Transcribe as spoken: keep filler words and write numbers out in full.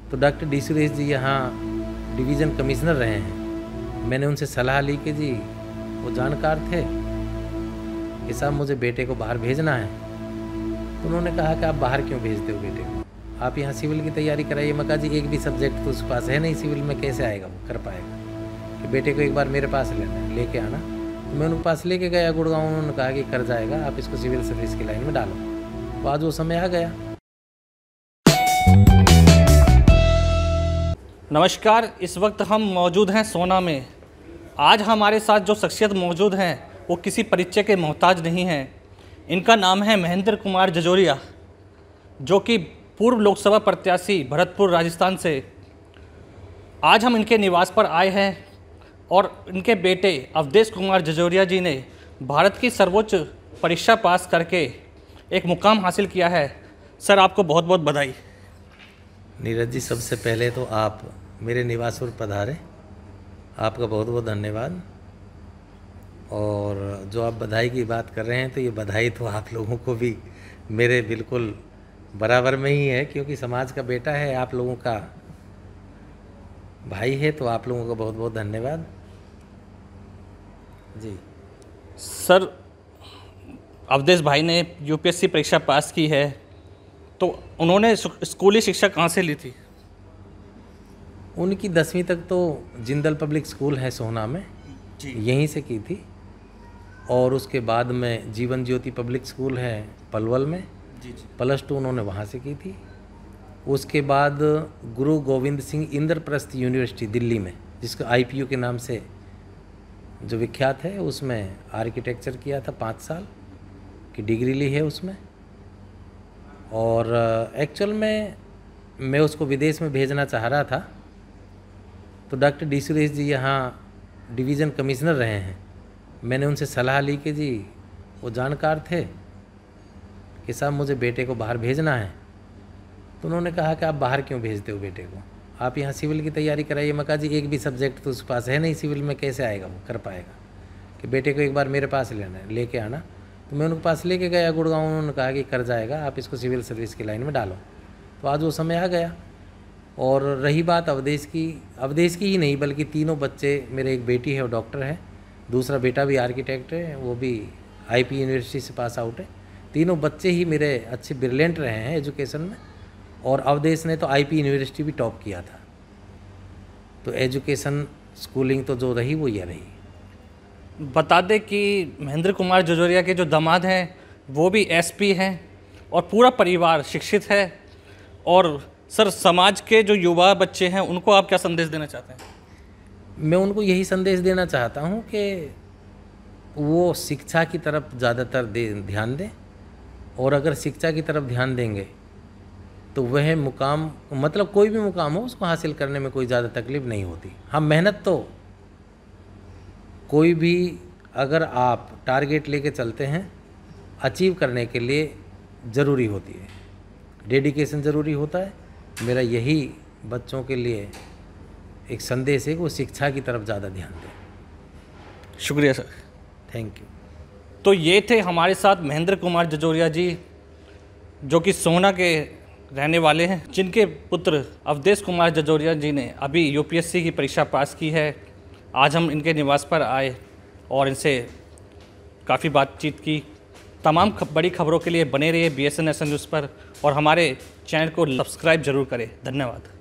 तो doctor D Suresh ji यहाँ division commissioner रहे हैं। मैंने उनसे सलाह ली कि जी वो जानकार थे कि साहब मुझे बेटे को बाहर भेजना है। तो उन्होंने कहा कि आप बाहर क्यों भेजते हो बेटे को, आप यहाँ सिविल की तैयारी कराइए। मैं कहा जी एक भी सब्जेक्ट तो उसके पास है नहीं, सिविल में कैसे आएगा, वो कर पाएगा। कि बेटे को एक बार मेरे पास लेना है, लेके आना। तो मैं उनके पास लेके गया गुड़गांव। उन्होंने कहा कि कर जाएगा, आप इसको सिविल सर्विस की लाइन में डालो। तो आज वो समय आ गया। नमस्कार, इस वक्त हम मौजूद हैं सोना में। आज हमारे साथ जो शख्सियत मौजूद हैं वो किसी परिचय के मोहताज नहीं हैं। इनका नाम है महेंद्र कुमार जजोरिया, जो कि पूर्व लोकसभा प्रत्याशी भरतपुर राजस्थान से। आज हम इनके निवास पर आए हैं और इनके बेटे अवधेश कुमार जजोरिया जी ने भारत की सर्वोच्च परीक्षा पास करके एक मुकाम हासिल किया है। सर, आपको बहुत बहुत बधाई। नीरज जी, सबसे पहले तो आप मेरे निवास पर पधारे, आपका बहुत बहुत धन्यवाद। और जो आप बधाई की बात कर रहे हैं तो ये बधाई तो आप लोगों को भी मेरे बिल्कुल बराबर में ही है, क्योंकि समाज का बेटा है, आप लोगों का भाई है, तो आप लोगों का बहुत बहुत धन्यवाद जी। सर, अवधेश भाई ने यूपीएससी परीक्षा पास की है, तो उन्होंने स्कूली शिक्षा कहाँ से ली थी? उनकी दसवीं तक तो जिंदल पब्लिक स्कूल है सोना में जी, यहीं से की थी। और उसके बाद में जीवन ज्योति पब्लिक स्कूल है पलवल में जी जी। प्लस टू उन्होंने वहाँ से की थी। उसके बाद गुरु गोविंद सिंह इंद्रप्रस्थ यूनिवर्सिटी दिल्ली में, जिसको आईपीयू के नाम से जो विख्यात है, उसमें आर्किटेक्चर किया था, पाँच साल की डिग्री ली है उसमें। और एक्चुअल में मैं उसको विदेश में भेजना चाह रहा था, तो डॉक्टर डी सुरेश जी यहाँ डिवीज़न कमिश्नर रहे हैं। मैंने उनसे सलाह ली कि जी वो जानकार थे कि साहब मुझे बेटे को बाहर भेजना है। तो उन्होंने कहा कि आप बाहर क्यों भेजते हो बेटे को, आप यहाँ सिविल की तैयारी कराइए। मैं कहा जी एक भी सब्जेक्ट तो उसके पास है नहीं, सिविल में कैसे आएगा, वो कर पाएगा। कि बेटे को एक बार मेरे पास लेना है, लेके आना। तो मैं उनके पास लेके गया गुड़गांव। उन्होंने कहा कि कर जाएगा, आप इसको सिविल सर्विस की लाइन में डालो। तो आज वो समय आ गया। और रही बात अवधेश की, अवधेश की ही नहीं बल्कि तीनों बच्चे, मेरे एक बेटी है वो डॉक्टर है, दूसरा बेटा भी आर्किटेक्ट है, वो भी आईपी यूनिवर्सिटी से पास आउट है। तीनों बच्चे ही मेरे अच्छे ब्रिलियंट रहे हैं एजुकेशन में। और अवधेश ने तो आईपी यूनिवर्सिटी भी टॉप किया था। तो एजुकेशन स्कूलिंग तो जो रही वो ये रही। बता दें कि महेंद्र कुमार जजोरिया के जो दामाद हैं वो भी एसपी हैं और पूरा परिवार शिक्षित है। और सर, समाज के जो युवा बच्चे हैं उनको आप क्या संदेश देना चाहते हैं? मैं उनको यही संदेश देना चाहता हूँ कि वो शिक्षा की तरफ ज़्यादातर दे ध्यान दें। और अगर शिक्षा की तरफ ध्यान देंगे तो वह मुकाम, मतलब कोई भी मुकाम हो, उसको हासिल करने में कोई ज़्यादा तकलीफ नहीं होती। हाँ, मेहनत तो कोई भी, अगर आप टारगेट लेके चलते हैं अचीव करने के लिए, ज़रूरी होती है, डेडिकेशन ज़रूरी होता है। मेरा यही बच्चों के लिए एक संदेश है कि वो शिक्षा की तरफ ज़्यादा ध्यान दें। शुक्रिया सर, थैंक यू। तो ये थे हमारे साथ महेंद्र कुमार जजोरिया जी, जो कि सोना के रहने वाले हैं, जिनके पुत्र अवधेश कुमार जजोरिया जी ने अभी यूपीएससी की परीक्षा पास की है। आज हम इनके निवास पर आए और इनसे काफ़ी बातचीत की। तमाम खब, बड़ी खबरों के लिए बने रहिए B S N nation news पर और हमारे चैनल को सब्सक्राइब जरूर करें। धन्यवाद।